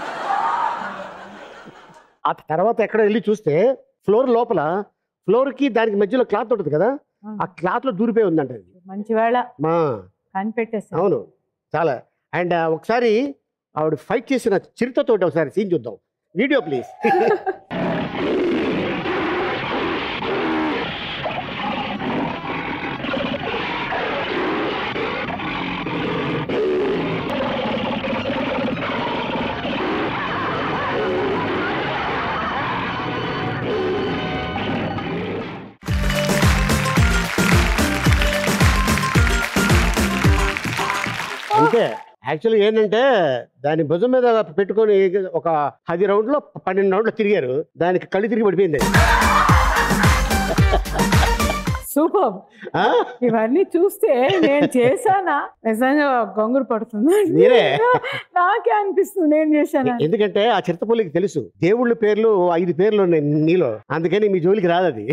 ఆ తర్వాత ఎక్కడ వెళ్ళి చూస్తే ఫ్లోర్ లోపల, ఫ్లోర్కి దానికి మధ్యలో క్లాత్ ఉంటుంది కదా, ఆ క్లాత్లో దూరిపోయి ఉందంట. మంచి వేళ కనిపెట్టేస్తా. అవును, చాలా. అండ్ ఒకసారి ఆవిడ ఫైట్ చేసిన చిరుతతోటి ఒకసారి సీన్ చూద్దాం, వీడియో ప్లీజ్. అంతే. యాక్చువల్గా ఏంటంటే దాని భుజం మీద పెట్టుకొని ఒక పది రౌండ్లో పన్నెండు రౌండ్లో తిరిగారు, దానికి కళ్ళు తిరిగి పడిపోయింది. సూపర్. ఇవన్నీ చూస్తే నేను చేశానా నిజంగా గొంగురు పడుతుంది, మీరే నాకే అనిపిస్తుంది నేను చేశాను. ఎందుకంటే ఆ చిరుతపులికి తెలుసు దేవుళ్ళ పేర్లు ఐదు పేర్లు ఉన్నాయి నీలో, అందుకని మీ జోలికి రాదు అది.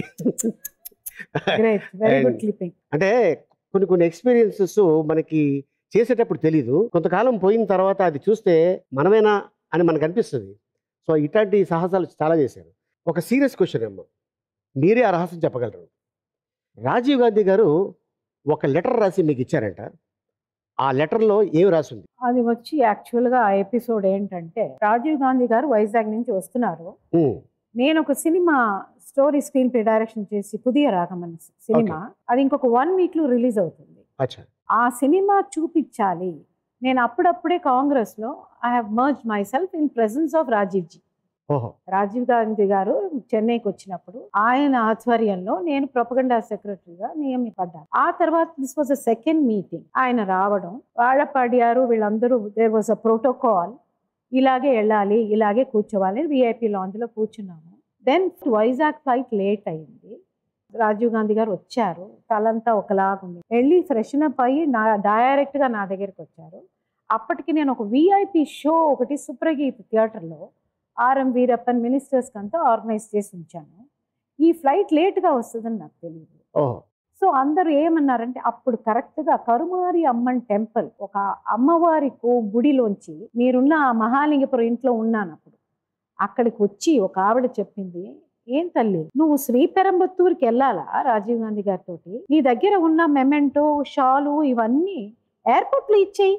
అంటే కొన్ని కొన్ని ఎక్స్పీరియన్సెస్ మనకి చేసేటప్పుడు తెలీదు, కొంతకాలం పోయిన తర్వాత అది చూస్తే మనమేనా అని మనకు అనిపిస్తుంది. సో ఇట్లాంటి సాహసాలు చాలా చేశారు. ఒక సీరియస్ క్వశ్చన్ అమ్మ, మీరే ఆ రహస్యం చెప్పగలరు. రాజీవ్ గాంధీ గారు ఒక లెటర్ రాసి మీకు ఇచ్చారంట, ఆ లెటర్లో ఏం రాసింది? అది వచ్చి యాక్చువల్గా ఆ ఎపిసోడ్ ఏంటంటే, రాజీవ్ గాంధీ గారు వైజాగ్ నుంచి వస్తున్నారు, నేను ఒక cinema story screenplay direction చేసి పుదియ రాగమని సినిమా, అది ఇంకొక వన్ వీక్ లో రిలీజ్ అవుతుంది. ఆ సినిమా చూపించాలి. నేను అప్పుడప్పుడే కాంగ్రెస్ లో I have merge myself in presence of Rajiv ji. Rajiv Gandhi గారు చెన్నైకి వచ్చినప్పుడు ఆయన ఆధ్వర్యంలో నేను ప్రొపగండా సెక్రటరీగా నియమిపడ్డాను. ఆ తర్వాత this was a second meeting, ఆయన రావడం, వాడపడియారు వీళ్ళందరూ, దేర్ వాజ్ అ ప్రోటోకాల్, ఇలాగే వెళ్ళాలి ఇలాగే కూర్చోవాలి. విఐపి లాంజ్ లో కూర్చున్నాము. దెన్ వైజాగ్ ఫ్లైట్ లేట్ అయింది. రాజీవ్ గాంధీ గారు వచ్చారు, తలంతా ఒకలాగా ఉంది. వెళ్ళి ఫ్రెషన్ అప్ అయ్యి నా డైరెక్ట్గా నా దగ్గరికి వచ్చారు. అప్పటికి నేను ఒక విఐపి షో ఒకటి సుప్రగీత్ థియేటర్లో ఆర్ఎం వీరప్పన్ మినిస్టర్స్కి అంతా ఆర్గనైజ్ చేసి ఉంచాను. ఈ ఫ్లైట్ లేట్గా వస్తుందని నాకు తెలియదు. సో అందరూ ఏమన్నారంటే, అప్పుడు కరెక్ట్గా కరుమారి అమ్మన్ టెంపుల్, ఒక అమ్మవారి గుడిలోంచి మీరున్న ఆ మహాలింగపురం ఇంట్లో ఉన్నాను. అప్పుడు అక్కడికి వచ్చి ఒక ఆవిడ చెప్పింది, ఏం తల్లి నువ్వు శ్రీపెరంబత్తూరుకి వెళ్ళాలా రాజీవ్ గాంధీ గారితో, నీ దగ్గర ఉన్న మెమెంటో షాలు ఇవన్నీ ఎయిర్పోర్ట్లో ఇచ్చేయి.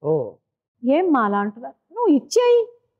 ఏం మా అలా అంటున్నారు, నువ్వు ఇచ్చేయి.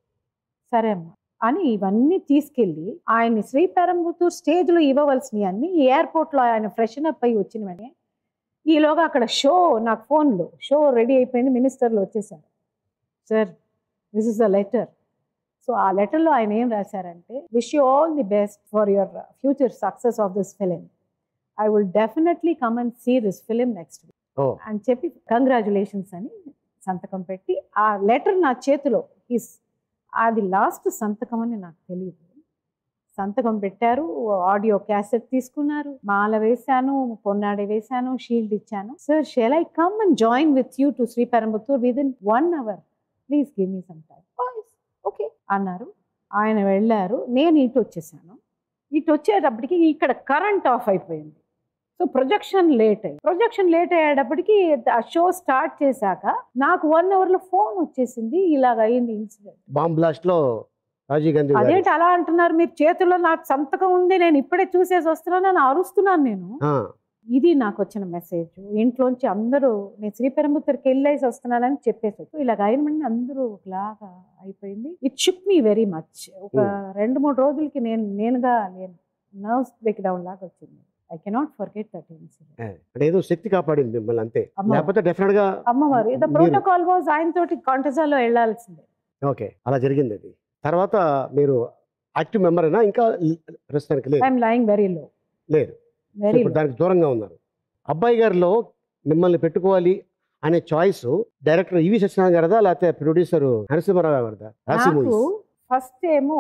సరే అమ్మా అని ఇవన్నీ తీసుకెళ్ళి ఆయన్ని శ్రీపెరంబత్తూరు స్టేజ్లో ఇవ్వవలసినవి అన్ని ఎయిర్పోర్ట్లో ఆయన ఫ్రెషన్ అప్ అయ్యి వచ్చినవని, ఈలోగా అక్కడ షో నాకు ఫోన్లో షో రెడీ అయిపోయింది. మినిస్టర్లు వచ్చేసారు. Sir this is the letter. So ఆ లెటర్లో ఆయన ఏం రాశారంటే, wish you all the best for your future success of this film. I will definitely come and see this film next week అని చెప్పి కంగ్రాచులేషన్స్ అని సంతకం పెట్టి, ఆ లెటర్ నా చేతిలో హిస్ అది లాస్ట్ సంతకం అని నాకు తెలియదు. సంతకం పెట్టారు, ఆడియో క్యాసెట్ తీసుకున్నారు, మాల వేశాను, పొన్నాడి వేశాను, షీల్డ్ ఇచ్చాను. Sir shall I come and join with you to Sriperumbudur within one hour, please give me some time. Okay అన్నారు. ఆయన వెళ్ళారు, నేను ఇటు వచ్చేసాను. ఇటు వచ్చేటప్పటికి ఇక్కడ కరెంట్ ఆఫ్ అయిపోయింది. సో ప్రొజెక్షన్ లేట్ అయ్యి ప్రొజెక్షన్ లేట్ అయ్యేటప్పటికి ఆ షో స్టార్ట్ చేశాక నాకు వన్ అవర్లో ఫోన్ వచ్చేసింది, ఇలాగ అయింది ఇన్సిడెంట్. బాంబ్ బ్లాస్ట్ లో రాజీవ్ గాంధీ. అదేంటి అలా అంటున్నారు, మీరు చేతుల్లో నాకు సంతకం ఉంది, నేను ఇప్పుడే చూసేసి వస్తున్నాను అని అరుస్తున్నాను నేను. ఇది నాకు వచ్చిన మెసేజ్. ఇంట్లోంచి అందరూ నేను శ్రీపెరంబత్తూరుకి వెళ్ళేసి వస్తున్నానని చెప్పేసి ఇలాగ అయినమని అందరూ ఒకలాగా అయిపోయింది. It shook me very much. ఒక రెండు మూడు రోజులకి నేను నేనుగా నేను నర్వ్స్ బ్రేక్ డౌన్ లాగా వచ్చింది. I cannot forget that incident. ఏదో శక్తి కాపాడింది మిమ్మల్ని అంతే, లేకపోతే డెఫినెట్ గా అమ్మవారు. ద ప్రోటోకాల్ వాజ్ ఆయన తోటి కాంటెసాలో వెళ్ళాల్సిందే. ఓకే, అలా జరిగింది. అది తర్వాత మీరు యాక్టివ్ మెంబర్ అయినా ఇంకా ప్రస్తుతానికి లేదు? I'm lying very low. లేదు, దానికి దూరంగా ఉన్నారు. అబ్బాయి గారిలో మిమ్మల్ని పెట్టుకోవాలి అనే చాయిస్ డైరెక్టర్ ఈవి సత్యనారాయణ గారిదా లేకపోతే ప్రొడ్యూసర్ నరసింహారావు గారిదా? నాకు ఫస్ట్ ఏమో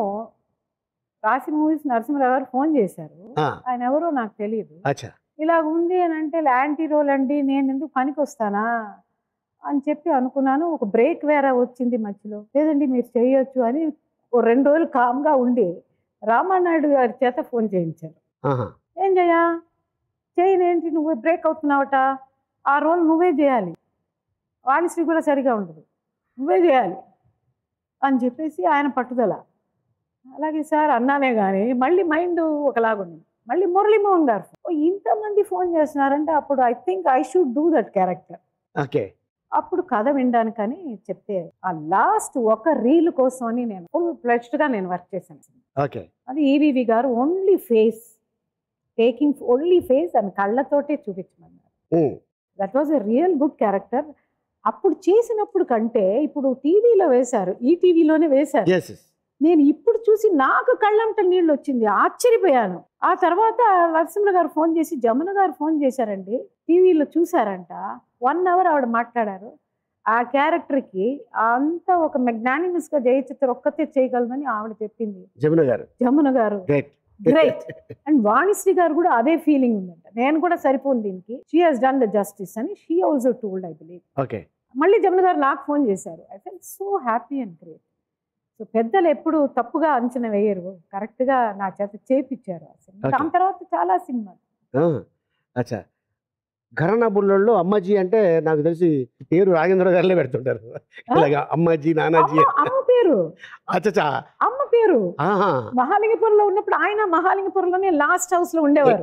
రాశి మూవీస్ నరసింహారావు గారు ఫోన్ చేశారు. ఆయన ఎవరో నాకు తెలియదు. ఇలా ఉంది అని అంటే యాంటీ రోల్ అండి, నేను ఎందుకు పనికి వస్తానా అని చెప్పి అనుకున్నాను. ఒక బ్రేక్ వేరే వచ్చింది మధ్యలో, లేదండి మీరు చేయొచ్చు అని ఓ రెండు రోజులు కామ్గా ఉండి రామానాయుడు గారి చేత ఫోన్ చేయించారు. ఏం చేయా చేయనేంటి, నువ్వు బ్రేక్ అవుతున్నావట, ఆ రోల్ నువ్వే చేయాలి, వాణిశ్రీ కూడా సరిగా ఉండదు, నువ్వే చేయాలి అని చెప్పేసి ఆయన పట్టుదల. అలాగే సార్ అన్నానే కానీ మళ్ళీ మైండ్ ఒకలాగుంది. మళ్ళీ మురళీమోహన్ గారు ఇంతమంది ఫోన్ చేస్తున్నారంటే అప్పుడు I think I should do that character. Okay, అప్పుడు కథ వినడానికని చెప్తే ఆ లాస్ట్ ఒక రీల్ కోసం అని నేను ఫుల్ ఫ్లెడ్జ్డ్గా నేను వర్క్ చేశాను. ఓకే, అది EVV garu only face taking only face అని కళ్ళతోటే చూపించమన్నారు. That was a real good character. అప్పుడు చేసినప్పుడు కంటే ఇప్పుడు టీవీలో వేశారు, ఈ టీవీలోనే వేశారు. నేను ఇప్పుడు చూసి నాకు కళ్ళంట నీళ్ళు వచ్చింది, ఆశ్చర్యపోయాను. ఆ తర్వాత నరసింహ గారు ఫోన్ చేసి జమున గారు ఫోన్ చేశారండి, టీవీలో చూసారంట, వన్ అవర్ ఆవిడ మాట్లాడారు. ఆ క్యారెక్టర్కి అంత ఒక మెగ్నానిమస్ గా జయచిత్ర ఒక్కతే చేయగలదని ఆవిడ చెప్పింది. జమున గారు జమున గారు గ్రేట్. అండ్ వాణిశ్రీ గారు కూడా అదే ఫీలింగ్ ఉందంట, నేను కూడా సరిపోను దీనికి, she has done the justice అని she also told I believe. Okay, మళ్ళీ జమున గారు నాకు ఫోన్ చేశారు. I felt so happy and great. So పెద్దలు ఎప్పుడు తప్పుగా అంచనా వేయరు, కరెక్ట్ గా నా చేత చేపించారు. దాని తర్వాత చాలా సినిమాలు. అచ్చా, ఘరానా బుల్లోళ్ళు అమ్మాజీ అంటే నాకు తెలిసి పేరు రాజేంద్ర గారిలో పెడుతుంటారు, అమ్మాజీ నానాజీ అమ్మ పేరు. అచ్చా, అమ్మ పేరు. మహాలింగపురంలో ఉన్నప్పుడు ఆయన మహాలింగపురంలోనే లాస్ట్ హౌస్ లో ఉండేవారు.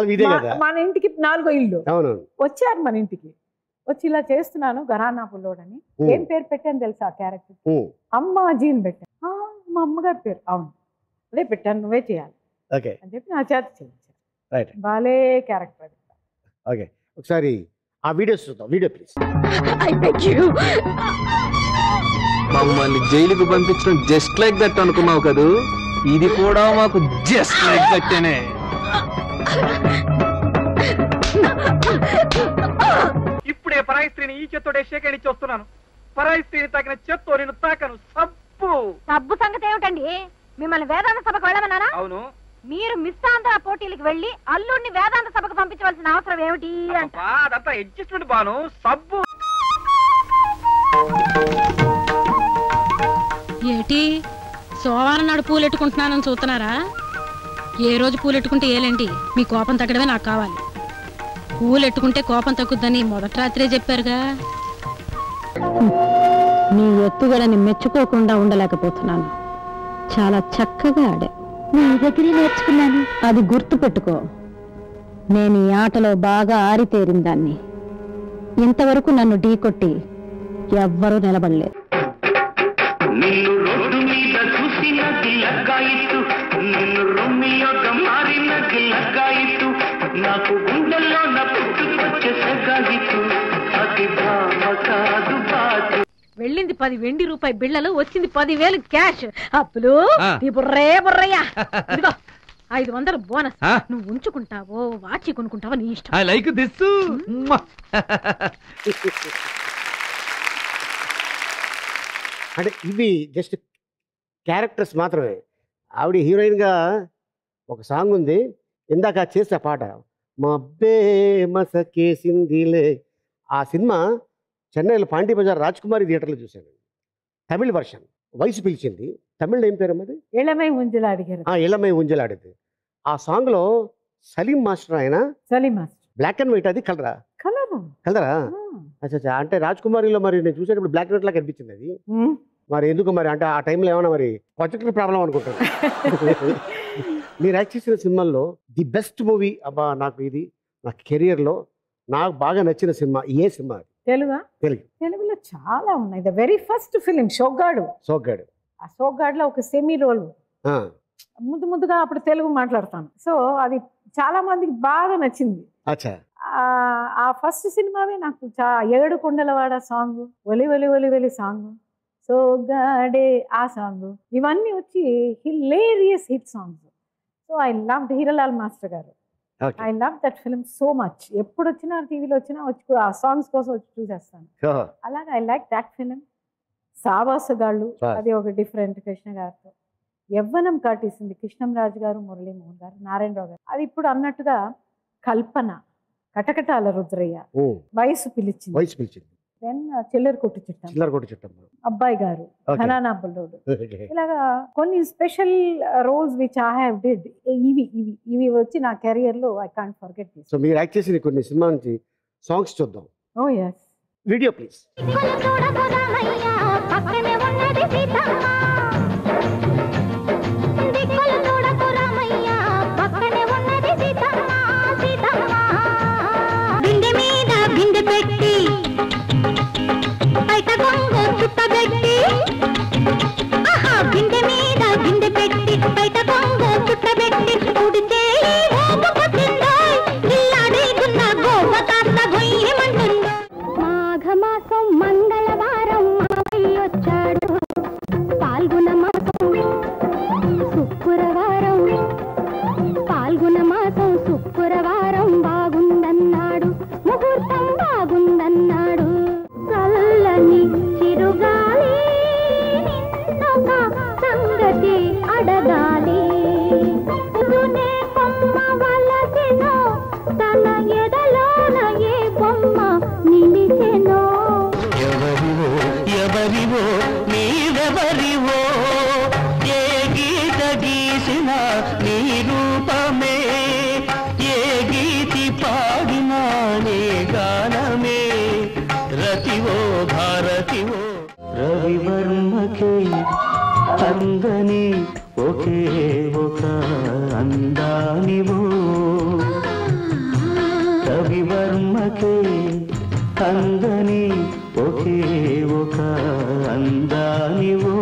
మన ఇంటికి నాలుగో ఇల్లు వచ్చారు, మన ఇంటికి వచ్చి ఇలా చేస్తున్నాను ఘరానా బుల్లోడని. ఏం పేరు పెట్టాను తెలుసా ఆ క్యారెక్టర్? అమ్మాజీ అని పెట్టాను. మా అమ్మగారి పేరు. అవును, అదే పెట్టాను, నువ్వే చేయాలి అని చెప్పి నా చేత చేయించారు. బాలే క్యారెక్టర్. ఓకే, ఒకసారి ఆ వీడియోస్ చూద్దాం. Video please. మమ్మల్ని జైలుకు పంపించడం జస్ట్ లైక్ దట్ అనుకున్నావు కదూ, ఇది కూడా మాకు జస్ట్ లైక్ దట్టేనే. ఇప్పుడే పరాయి స్త్రీని ఈ చేత్తోడే సేకరించి వస్తున్నాను. పరాయి స్త్రీని తాకిన చేత్తో నేను తాకను. సబ్బు సబ్బు సంగతి ఏమిటండి? మిమ్మల్ని వేదాంత సభకు వెళ్ళమన్నారా? అవును. మీరు మిస్ ఆంధ్ర పోటీలకు వెళ్ళి అల్లుడిని వేదాంత సభకు పంపించవలసిన అవసరం ఏమిటి? అదంతా అడ్జస్ట్మెంట్ బాను. సబ్బు ఏటి సోమవారం నాడు పూలెట్టుకుంటున్నానని చూస్తున్నారా? ఏ రోజు పూలెట్టుకుంటే ఏలేంటి, మీ కోపం తగ్గడమే నాకు కావాలి. పూలెట్టుకుంటే కోపం తగ్గుద్దని మొదటి రాత్రే చెప్పారుగా. నీ ఎత్తుగడని మెచ్చుకోకుండా ఉండలేకపోతున్నాను. చాలా చక్కగా ఆడా. నీ దగ్గరే నేర్చుకున్నాను. అది గుర్తు పెట్టుకో. నేను ఈ ఆటలో బాగా ఆరితేరిన దాన్ని. ఇంతవరకు నన్ను ఢీకొట్టి ఎవ్వరూ నిలబడలేదు. నిన్ను రోడ్డు మీద చూసిన గిల్లకాయితు, నిన్ను రొమ్మి యొక్క మారిన గిల్లకాయితు, నాకు గుండెల్లో నా పుట్టుకొచ్చే సగాయితు, అది భామ కాదు బాజు. వెళ్ళింది పది వెండి రూపాయి బిళ్ళలు, వచ్చింది పదివేలు క్యాష్. అప్పులు ఈ బుర్రే బుర్రయ్యా. ఇదిగో ఐదు వందలు బోనస్. నువ్వు ఉంచుకుంటావో వాచి కొనుక్కుంటావో నీ ఇష్టం. I like this. అంటే ఇవి జస్ట్ క్యారెక్టర్స్ మాత్రమే. ఆవిడ హీరోయిన్గా ఒక సాంగ్ ఉంది, ఇందాక చేసే పాట మబ్బే మసకేసిందిలే. ఆ సినిమా చెన్నైలో పాండి బజార్ రాజ్ కుమారి థియేటర్లో చూశాను. తమిళ వర్షన్. వయసు పిలిచింది. తమిళ్ ఏం పేరు అది? ఇళమై ఉంజలాడిగారు. ఇళమై ఉంజలాడింది. ఆ సాంగ్లో సలీం మాస్టర్ ఆయన. Salim master. Black and white, అది కలరా? కలరా? కలరా? అచ్చా. అంటే రాజ్ కుమారిలో మరి నేను చూసేటప్పుడు బ్లాక్ అండ్ వైట్ లాగా కనిపించింది అది. మరి ఎందుకు మరి, అంటే ఆ టైంలో ఏమన్నా మరి ప్రొజెక్టర్ ప్రాబ్లం అనుకుంటాను. మీరు యాక్ట్ చేసిన సినిమాల్లో ది బెస్ట్ మూవీ అబ్బా నాకు ఇది నా కెరియర్లో నాకు బాగా నచ్చిన సినిమా ఏ సినిమా? తెలుగా? తెలుగు. తెలుగులో చాలా ఉన్నాయి. The very first film Soggadu. Soggadu. ఆ సోగ్గాడులో ఒక సెమీ రోల్. ముందు ముందుగా అప్పుడు తెలుగు మాట్లాడతాను. సో అది చాలా మందికి బాగా నచ్చింది. అచ్చా. ఆ ఫస్ట్ సినిమావే నాకు చా ఏడు కొండలవాడ సాంగ్, ఒలి ఒలి ఒలి ఒలి సాంగ్, సోగ్గాడే ఆ సాంగ్, ఇవన్నీ వచ్చి hilarious hit songs. So I love Hiralal master garu. I love that film so much. ఎప్పుడు వచ్చినా టీవీలో వచ్చినా వచ్చి ఆ సాంగ్స్ కోసం వచ్చి చూసేస్తాను. అలాగే I like that film. Savasagallu, అది ఒక డిఫరెంట్ కృష్ణ గారితో. యవ్వనం కాటేసింది కృష్ణంరాజు గారు, మురళీమోహన్ గారు, నారాయణరావు గారు. అది ఇప్పుడు అన్నట్టుగా కల్పన, కటకటాల రుద్రయ్య, వయసు పిలిచింది, వయసు పిలిచింది, దెన్ చిల్లర కొట్టు చిట్టం, చిల్లర కొట్టు చిట్టం, అబ్బాయి గారు, ఘనానా బుల్లోడు. ఇలాగా కొన్ని special roles which I have did. ఇవి ఇవి ఇవి వచ్చి నా కెరియర్ లో I can't forget this. So మీరు యాక్ట్ చేసిన కొన్ని సినిమా నుంచి సాంగ్స్ చూద్దాం. Oh yes. Video please. అందని ఒకే ఒక అందానివో, రవివర్మకే అందని ఒకే ఒక అందానివో.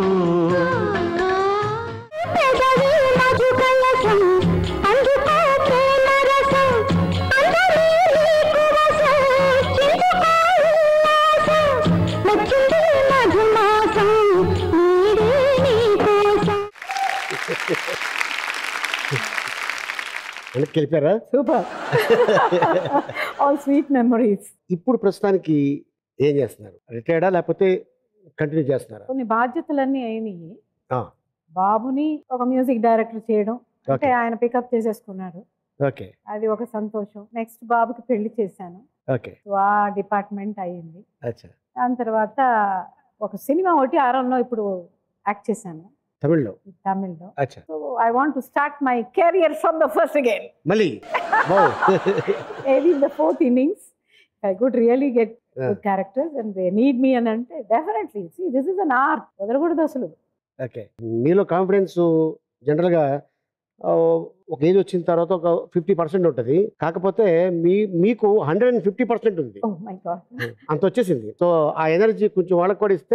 వెళ్ళిపోయారా? సూపర్. All sweet memories. ఇప్పుడు ప్రస్తుతానికి ఏం చేస్తున్నారు? రిటైర్డా లేకపోతే కంటిన్యూ చేస్తున్నారా? కొన్ని బాధ్యతలన్నీ అయినాయి. బాబుని ఒక మ్యూజిక్ డైరెక్టర్ చేయడం అంటే ఆయన పికప్ చేసేసుకున్నాడు. ఓకే, అది ఒక సంతోషం. నెక్స్ట్ బాబుకి పెళ్లి చేశాను. ఓకే, ఆ డిపార్ట్మెంట్ అయ్యింది. అచ్చా. దాని తర్వాత ఒక సినిమా ఒకటి ఆరంలో ఇప్పుడు యాక్ట్ చేశాను తమిళ్లో. తమిళ్లో. అచ్చా. So I want to start my career from the first again. మళ్ళీ maybe the fourth innings I could really get Yeah. good characters and they need me అని అంటే definitely see this is an art. వదలకూడదు అసలు. Okay, మీలో confidence జనరల్గా ఒక age వచ్చిన తర్వాత ఒక ఫిఫ్టీ పర్సెంట్ ఉంటుంది, కాకపోతే మీ మీకు హండ్రెడ్ అండ్ ఫిఫ్టీ పర్సెంట్ ఉంది. Oh my God. అంత వచ్చేసింది. సో ఆ ఎనర్జీ కొంచెం వాళ్ళకి కూడా ఇస్తే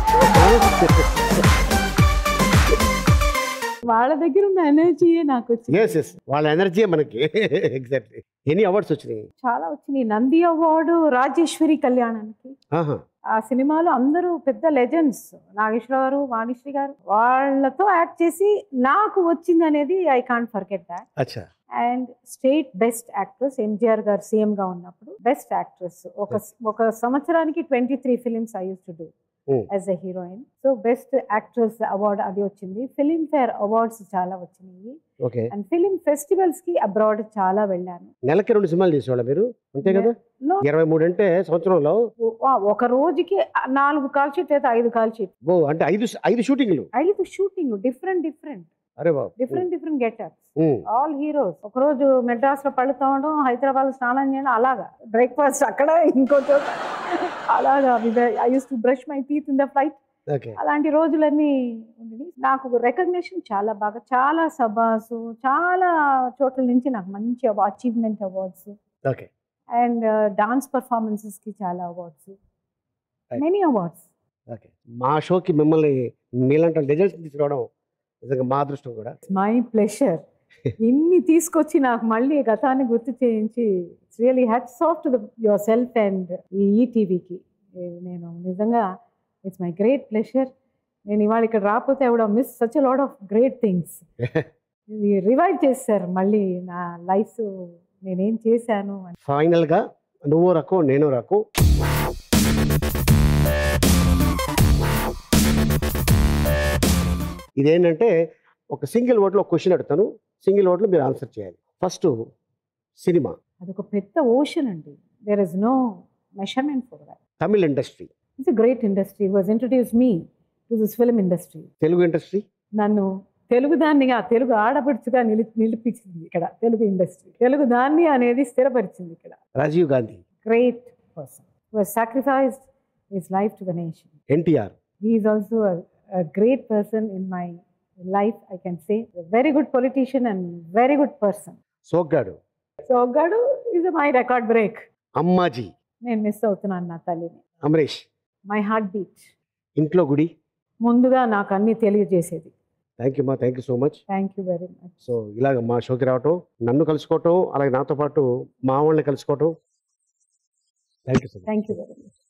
వాళ్ళ దగ్గర ఉన్న ఎనర్జీయే నాకు వచ్చింది. ఎస్ ఎస్ వాళ్ళ ఎనర్జీ మనకి ఎగ్జాక్ట్లీ. ఎన్ని అవార్డ్స్ వచ్చినాయి? చాలా వచ్చినాయి. నంది అవార్డు రాజేశ్వరి కళ్యాణానికి. ఆహా. ఆ సినిమాలో అందరూ పెద్ద లెజెండ్స్, నాగేశ్వరరావు గారు, వాణిశ్రీ గారు, వాళ్ళతో యాక్ట్ చేసి నాకు వచ్చింది అనేది ఐ కాంట్ ఫర్గెట్ దాట్. అచ్చా. And state best actress MGR garu CM గా ఉన్నప్పుడు బెస్ట్ యాక్ట్రెస్ ఒక ఒక సంవత్సరానికి twenty three films I use to do as a heroine. So best actress award అది వచ్చింది. ఫిలిం ఫేర్ అవార్డ్స్ చాలా వచ్చినాయి. ఓకే. అండ్ ఫిలిం ఫెస్టివల్స్ కి అబ్రాడ్ చాలా వెళ్ళాను. నెలకి రెండు సినిమాలు తీసేవాళ్ళ మీరు, అంతే కదా? No. ఇరవై మూడు అంటే సంవత్సరంలో ఒక రోజుకి నాలుగు కాల్ షీట్ లేదా ఐదు కాల్ షీట్. ఓ, అంటే ఐదు ఐదు షూటింగ్లు. ఐదు షూటింగ్ డిఫరెంట్ డిఫరెంట్ అరే బాబు. Different different getups, all heroes. ఒక రోజు మెడ్రాస్ లో పడుతూ ఉండడం, హైదరాబాద్ లో స్నానం చేయడం, అలాగా బ్రేక్ఫాస్ట్ అక్కడ, ఇంకో చోట అలాగా. I use to brush my teeth in the flight. అలాంటి రోజులన్నీ ఉండేవి. నాకు రికగ్నిషన్ చాలా బాగా, చాలా సభాసు, చాలా చోట్ల నుంచి నాకు మంచి achievement awards okay. And dance performances కి చాలా అవార్డ్స్, మెనీ అవార్డ్స్. ఓకే. మా షోకి మిమ్మల్ని మీలాంటి లెజెండ్స్ తీసుకురావడం నిజంగా మా అదృష్టం కూడా. My pleasure. ఇన్ని తీసుకొచ్చి నాకు మళ్ళీ గతాన్ని గుర్తు చేయించి really hats off to yourself and ఈ ఈటీవీకి. నేను నిజంగా ఇట్స్ మై గ్రేట్ ప్లెషర్. నేను ఇవాళ ఇక్కడ రాకపోతే I would have miss such a lot of great things. Revive చేశారు మళ్ళీ నా లైఫ్, నేనేం చేశాను అని. ఫైనల్గా నువ్వు రకం నేను రకం. ఇదేంటంటే ఒక సింగిల్ వర్డ్లో ఒక క్వశ్చన్ అడుగుతాను, సింగిల్ వర్డ్లో మీరు ఆన్సర్ చేయాలి. ఫస్ట్ సినిమా. అదొక పెద్ద ఓషన్ అండి. There is no measurement for that. Tamil industry. It's a great industry. Was introduce me to this film industry. Telugu industry నన్ను తెలుగు దాన్నిగా, తెలుగు ఆడపడుచుగా నిలి నిలిపించింది ఇక్కడ తెలుగు ఇండస్ట్రీ. తెలుగు దాన్ని అనేది స్థిరపరిచింది ఇక్కడ. Rajiv Gandhi. Great person who has sacrificed his life to the nation. NTR. He is also a great person in my life, I can say. A very good politician and very good person. Soggadu. Soggadu is my record break. Ammaji. నేను miss అవుతున్నాను నా తల్లిని. Amaresh. My heartbeat. ఇంట్లో గుడి. ముందుగా నాకు అన్ని తెలియజేసేది. థ్యాంక్ యూ మా, thank you so much. Thank you very much. So ఇలాగ మా షోకి రావటం, నన్ను కలుసుకోవటం, అలాగే నాతో పాటు మా వాళ్ళని కలుసుకోవటం, thank you so much. Thank you very much.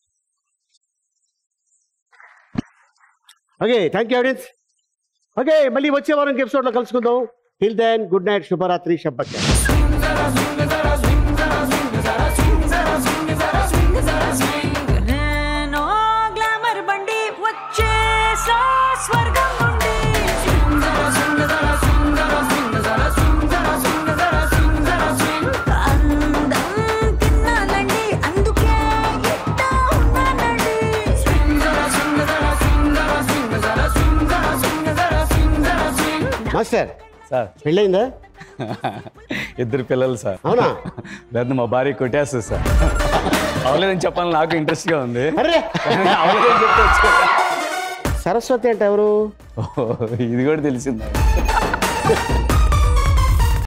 Okay, thank you audience. Okay, మళ్ళీ వచ్చే వారం ఎపిసోడ్లో కలుసుకుందాం. టిల్ దెన్ గుడ్ నైట్, శుభరాత్రి, శబ్బత్. మాస్టర్ సార్ పెళ్ళయిందా? ఇద్దరు పిల్లలు సార్. అవునా? లేదు, మా భార్య కొట్టేస్తుంది సార్. అవలేదని చెప్పాలని నాకు ఇంట్రెస్ట్గా ఉంది. అరే అవలేదని చెప్తే సరస్వతి అంటే ఎవరు? ఇది కూడా తెలిసిందా?